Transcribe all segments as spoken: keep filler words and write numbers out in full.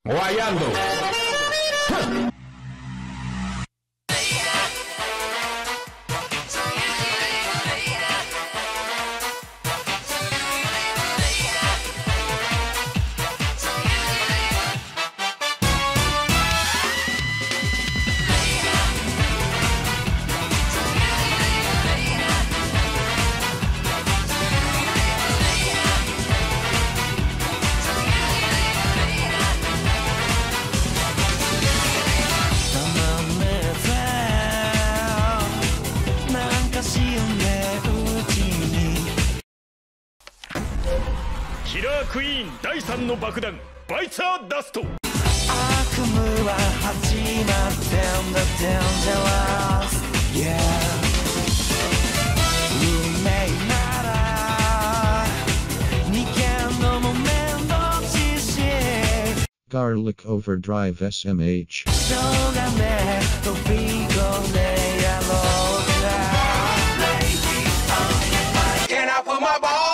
Guayando. キラークイーンだいさんの爆弾バイツァーダスト。 悪夢は始まってんだ Dangerous Yeah 運命なら二件のも面倒知識 Garlic Overdrive S M H しょうがねえ飛び込んでやろうか Lady on my Can I put my ball?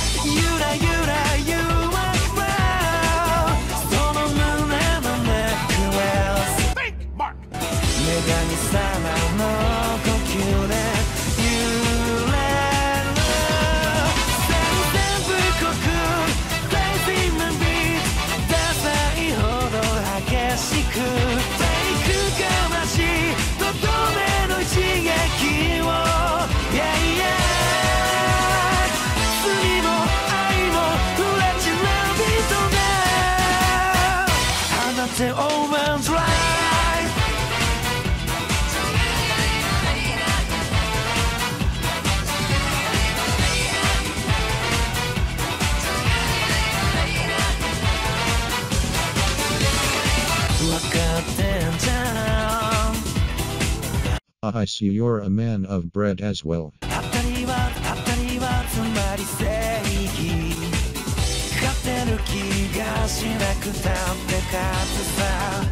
I see you're a man of bread as well. 当たりは当たりはつまり正義勝てる気がしなくたって勝つさ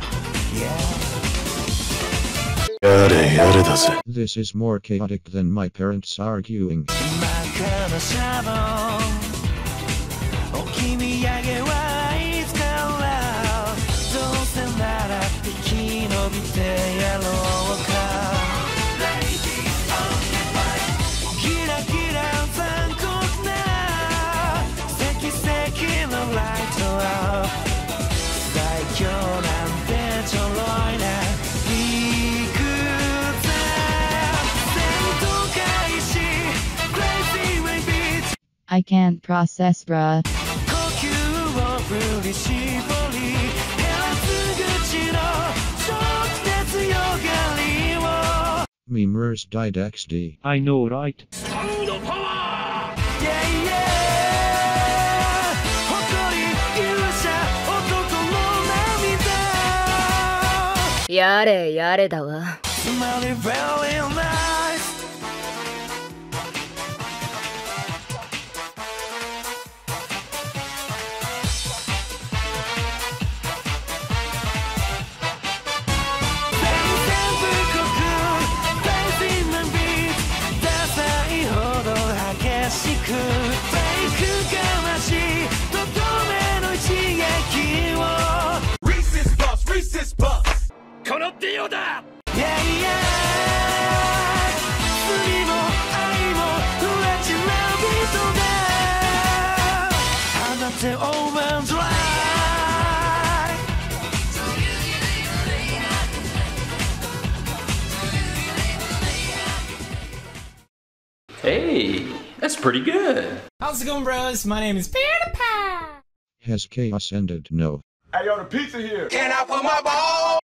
Yeah やれやれだぜ。 This is more chaotic than my parents arguing. 真っ赤なシャドウ置き土産はいつからどうせなら生き延びてやろうか I can't process, bruh. Memers died X D. I know, right? Yare yare da wa. Reese's Puffs, Reese's Puffs. このディオだ。 Yeah, yeah. 罪も愛もフレッチなビートだ。放てオーバードライ。 Hey, that's pretty good. How's it going, bros? My name is PewDiePie. Has chaos ended? No. Hey, yo, the pizza here. Can I put my ball?